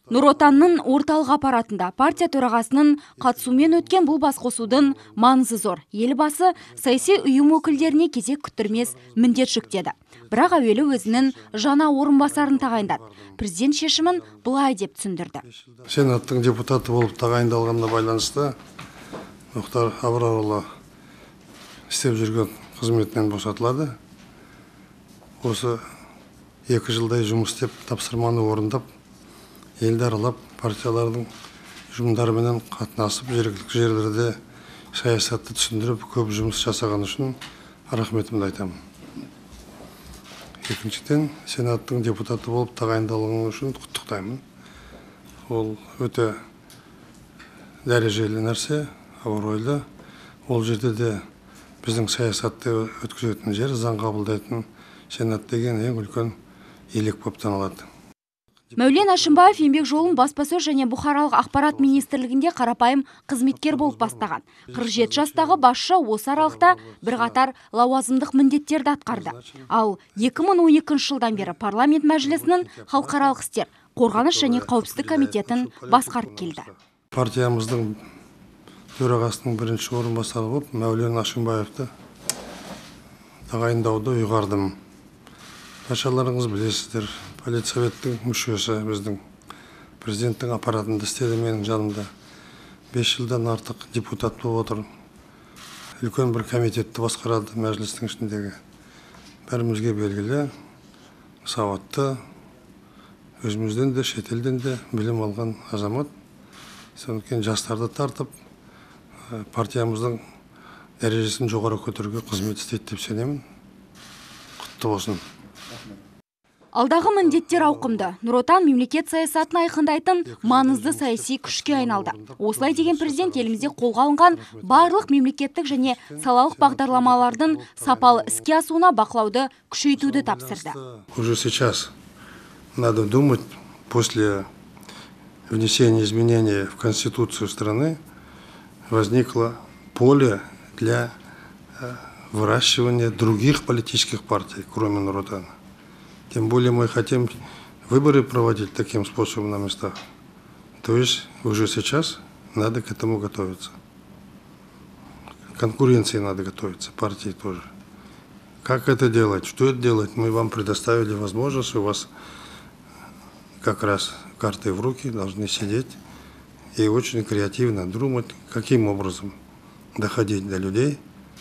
Нұр Отанның орталық аппаратында партия төрағасының қатысуымен өткен бұл басқосудың маңызы зор. Елбасы саяси ұйым өкілдеріне кезек күттірмес міндет жүктеді. Бірақ әуелі өзінің жаңа орынбасарын тағайындады. Президент шешімін былай деп түсіндірді. Сенаттың депутаты болып тағайындалғанына байланысты Мұхтар Абрарұлы істеп жүрген қызметінен босатылады. Осы 2 жылдай жұмыс істеп, тапсырманы орындап, елді аралап, партиялардың жұмдарымен қатынасып, жергілікті жерлерде саясатты түсіндіріп, көп жұмыс жасаған үшін рахметімді айтамын. Екіншіден, Сенаттың депутаты болып тағайындалғаны үшін құттықтаймын. Ол өте дәрежелі нәрсе, абыройлы. Ол жерде де біздің саясатты өткізетін жер, заң қабылдайтын Сенат деген ең үлкен елек болып танылады. Мәулен Әшімбаев еңбек жолын баспасөз және бұқаралық ақпарат министрлігінде қарапайым қызметкер болып бастаған. 47 жастағы басшы осы аралықта бірқатар лауазымдық міндеттерді атқарды. Ал 2012 жылдан бері парламент мәжілісінің халықаралық істер, қорғаныс және қауіпсіздік комитетін басқарып келді. Партиямыздың төрағасының бірінші орынбасары болып Мәулен Әшімбаевты тағайындауды ұйғардым. Баршаларыңыз білесіздер, Политсоветтің мүшесі біздің президенттің аппаратында істеді менің жанымда. 5 жылдан артық депутат болып отыр. Үлкен бір комитетті басқарады мәжілістің ішіндегі. Бәрімізге белгілі, сауатты, өзімізден де, шетелден де білім алған азамат. Сондықтан жастарды тартып, партиямыздың дәрежесін жоғары көтеруге қызмет істейді деп сенемін. Құтты болсын. Алдағы міндеттер ауқымды. Нұр Отан мемлекет саясатын айқындайтын маңызды саяси күшке айналды. Осылай деген президент елімізде қолға алынған барлық мемлекеттік және салалық бағдарламалардың сапалы іске асуына бақылауды күшейтуді тапсырды. Уже сейчас надо думать, после внесения изменений в Конституцию страны возникло поле для выращивания других политических партий, кроме Нур Отана. Тем более мы хотим выборы проводить таким способом на местах. То есть уже сейчас надо к этому готовиться. Конкуренции надо готовиться, партии тоже. Как это делать, что это делать, мы вам предоставили возможность, у вас как раз карты в руки, должны сидеть и очень креативно думать, каким образом доходить до людей.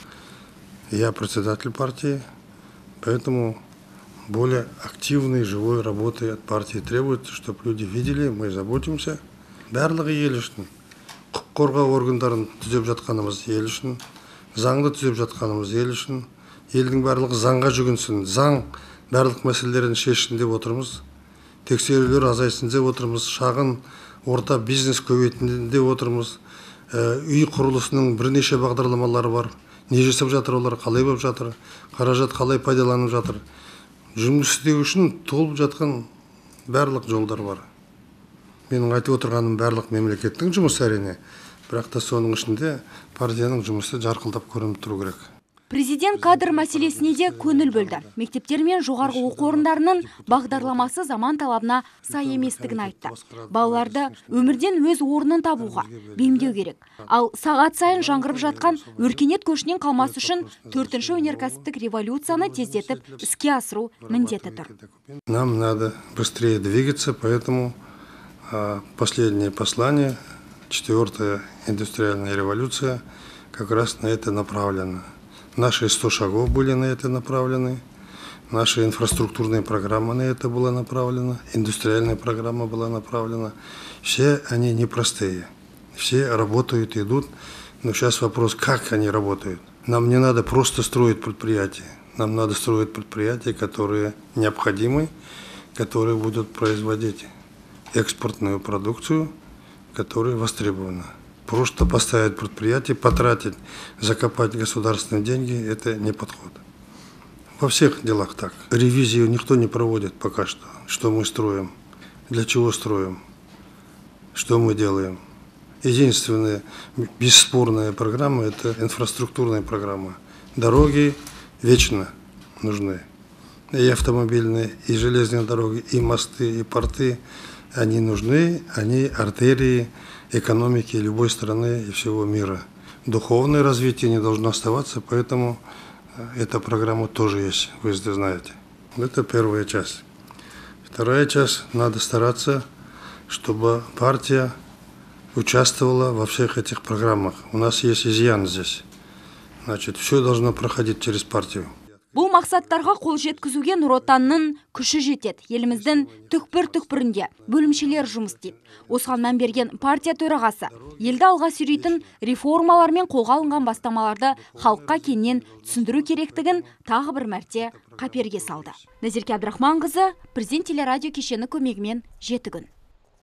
Я председатель партии, поэтому более активной, живой работы от партии требуется, чтобы люди видели, мы заботимся. Барлығы ел үшін, құқық қорғау органдарын түзеп жатқанымыз ел үшін, заңды түзеп жатқанымыз ел үшін, елдің барлығы заңға жүгінсін, заң барлық мәселелерін шешсін деп отырмыз. Тексерулер азайсын деп отырмыз, шағын, орта бизнес көбейтін деп отырмыз. Үй құрылысының бірнеше бағдарламалары бар. Не жасап жатыр олар, қалай болып жатыр, қаражат қалай пайдаланып жатыр. Жұмыс істеу үшін толып жатқан барлық жолдар бар. Менің айтып отырғаным барлық мемлекеттің жұмысы әрине, бірақ та соның ішінде партияның жұмысы жарқылдап көрініп тұру керек. Президент кадр мәселесіне де көңіл бөлді. Мектептер мен жоғарғы оқу орындарының бағдарламасы заман талабына сай еместігін айтты. Балаларды өмірден өз орнын табуға бейімдеу керек. Ал сағат сайын жаңғырып жатқан өркениет көшінен қалмас үшін 4-ші өнеркәсіптік революцияны тездетіп іске асыру міндеті тұр. Нам надо быстрее двигаться, поэтому последнее послание, 4-я индустриальная революция, как раз на это направлена. Наши 100 шагов были на это направлены, наша инфраструктурная программа на это была направлена, индустриальная программа была направлена. Все они непростые, все работают, идут, но сейчас вопрос, как они работают. Нам не надо просто строить предприятия, нам надо строить предприятия, которые необходимы, которые будут производить экспортную продукцию, которая востребована. Просто поставить предприятие, потратить, закопать государственные деньги – это не подход. Во всех делах так. Ревизию никто не проводит пока что. Что мы строим, для чего строим, что мы делаем. Единственная бесспорная программа – это инфраструктурная программа. Дороги вечно нужны. И автомобильные, и железные дороги, и мосты, и порты. Они нужны, они артерии экономики любой страны и всего мира. Духовное развитие не должно оставаться, поэтому эта программа тоже есть, вы знаете. Это первая часть. Вторая часть, надо стараться, чтобы партия участвовала во всех этих программах. У нас есть изъян здесь. Значит, все должно проходить через партию. Бұл мақсаттарға қол жеткізуге Нұр Отанның күші жетеді. Еліміздің түкпір-түкпірінде бөлімшелер жұмыс істейді. Осыған мән берген партия төрағасы елді алға сүйрейтін реформалар мен қолға алынған бастамаларды халыққа кеңінен түсіндіру керектігін тағы бір мәрте қаперге салды. Назерке Абдрахманқызы, Президент телерадио кешені көмегімен 7 күн.